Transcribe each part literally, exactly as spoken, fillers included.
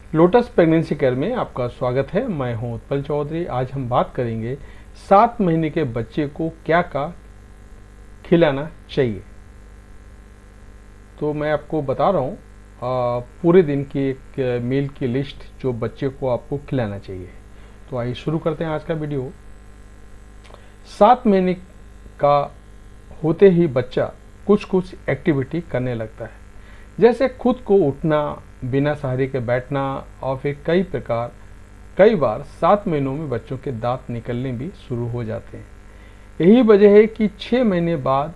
Lotus pregnancy care में आपका स्वागत है। मैं हूं उत्पल चौधरी। आज हम बात करेंगे सात महीने के बच्चे को क्या क्या खिलाना चाहिए। तो मैं आपको बता रहा हूं पूरे दिन की एक मील की लिस्ट जो बच्चे को आपको खिलाना चाहिए। तो आइए शुरू करते हैं आज का वीडियो। सात महीने का होते ही बच्चा कुछ कुछ एक्टिविटी करने लगता है, जैसे खुद को उठना, बिना सहारे के बैठना और फिर कई प्रकार कई बार सात महीनों में बच्चों के दांत निकलने भी शुरू हो जाते हैं। यही वजह है कि छह महीने बाद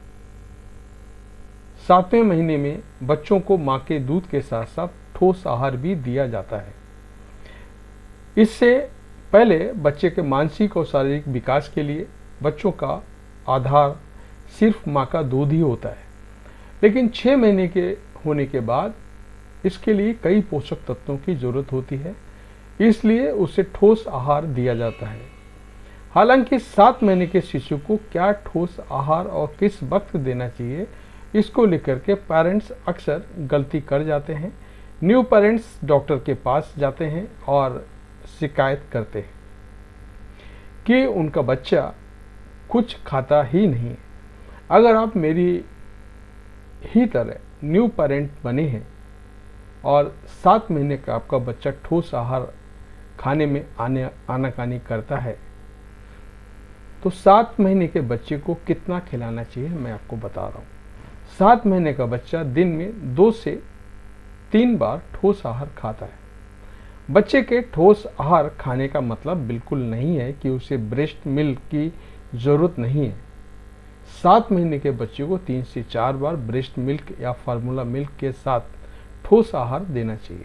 सातवें महीने में बच्चों को मां के दूध के साथ साथ ठोस आहार भी दिया जाता है। इससे पहले बच्चे के मानसिक और शारीरिक विकास के लिए बच्चों का आधार सिर्फ मां का दूध ही होता है, लेकिन छह महीने के होने के बाद इसके लिए कई पोषक तत्वों की जरूरत होती है, इसलिए उसे ठोस आहार दिया जाता है। हालांकि सात महीने के शिशु को क्या ठोस आहार और किस वक्त देना चाहिए, इसको लेकर के पेरेंट्स अक्सर गलती कर जाते हैं। न्यू पेरेंट्स डॉक्टर के पास जाते हैं और शिकायत करते हैं कि उनका बच्चा कुछ खाता ही नहीं। अगर आप मेरी ही तरह न्यू पेरेंट बने हैं और सात महीने का आपका बच्चा ठोस आहार खाने में आने आनाकानी करता है, तो सात महीने के बच्चे को कितना खिलाना चाहिए मैं आपको बता रहा हूँ। सात महीने का बच्चा दिन में दो से तीन बार ठोस आहार खाता है। बच्चे के ठोस आहार खाने का मतलब बिल्कुल नहीं है कि उसे ब्रेस्ट मिल्क की जरूरत नहीं है। सात महीने के बच्चे को तीन से चार बार ब्रेस्ट मिल्क या फार्मूला मिल्क के साथ ठोस आहार देना चाहिए।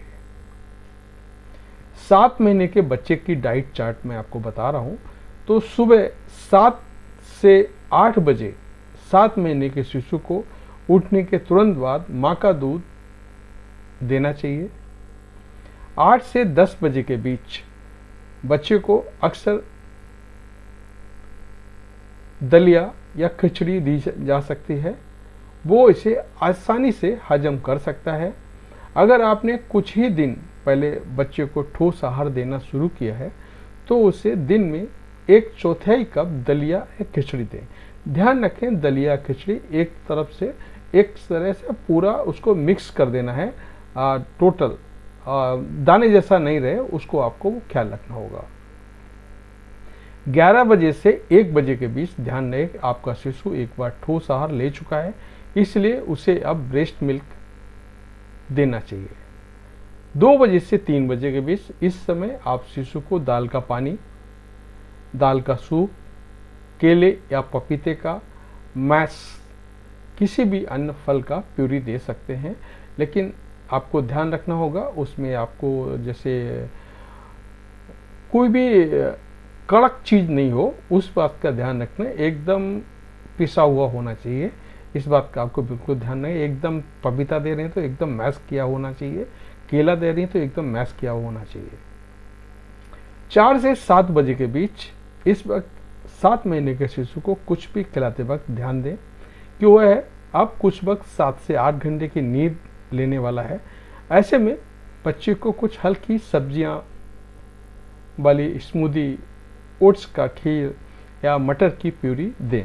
सात महीने के बच्चे की डाइट चार्ट मैं आपको बता रहा हूं। तो सुबह सात से आठ बजे सात महीने के शिशु को उठने के तुरंत बाद मां का दूध देना चाहिए। आठ से दस बजे के बीच बच्चे को अक्सर दलिया या खिचड़ी दी जा सकती है, वो इसे आसानी से हजम कर सकता है। अगर आपने कुछ ही दिन पहले बच्चे को ठोस आहार देना शुरू किया है तो उसे दिन में एक चौथाई कप दलिया या खिचड़ी दें। ध्यान रखें, दलिया खिचड़ी एक तरफ से एक तरह से पूरा उसको मिक्स कर देना है, आ, टोटल आ, दाने जैसा नहीं रहे, उसको आपको ख्याल रखना होगा। ग्यारह बजे से एक बजे के बीच ध्यान रहे आपका शिशु एक बार ठोस आहार ले चुका है, इसलिए उसे अब ब्रेस्ट मिल्क देना चाहिए। दो बजे से तीन बजे के बीच इस समय आप शिशु को दाल का पानी, दाल का सूप, केले या पपीते का मैश, किसी भी अन्य फल का प्यूरी दे सकते हैं, लेकिन आपको ध्यान रखना होगा उसमें आपको जैसे कोई भी कड़क चीज नहीं हो, उस बात का ध्यान रखना। एकदम पिसा हुआ होना चाहिए, इस बात का आपको बिल्कुल ध्यान नहीं। एकदम पपीता दे रहे हैं तो एकदम मैश किया होना चाहिए, केला दे रही हैं तो एकदम मैश किया होना चाहिए। चार से सात बजे के बीच इस वक्त सात महीने के शिशु को कुछ भी खिलाते वक्त ध्यान दें कि वह है अब कुछ वक्त सात से आठ घंटे की नींद लेने वाला है। ऐसे में बच्चे को कुछ हल्की सब्जियां वाली स्मूदी, ओट्स का खीर या मटर की प्यूरी दें।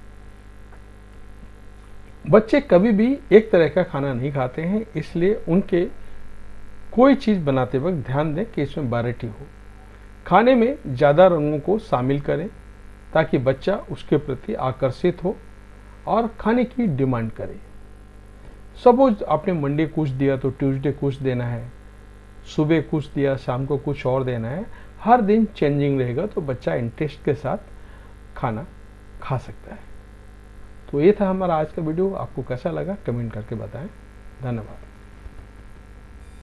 बच्चे कभी भी एक तरह का खाना नहीं खाते हैं, इसलिए उनके कोई चीज बनाते वक्त ध्यान दें कि इसमें वैरायटी हो। खाने में ज्यादा रंगों को शामिल करें ताकि बच्चा उसके प्रति आकर्षित हो और खाने की डिमांड करे। सपोज आपने मंडे कुछ दिया तो ट्यूसडे कुछ देना है, सुबह कुछ दिया शाम को कुछ और देना है। हर दिन चेंजिंग रहेगा तो बच्चा इंटरेस्ट के साथ खाना खा सकता है। तो ये था हमारा आज का वीडियो। आपको कैसा लगा कमेंट करके बताएं। धन्यवाद।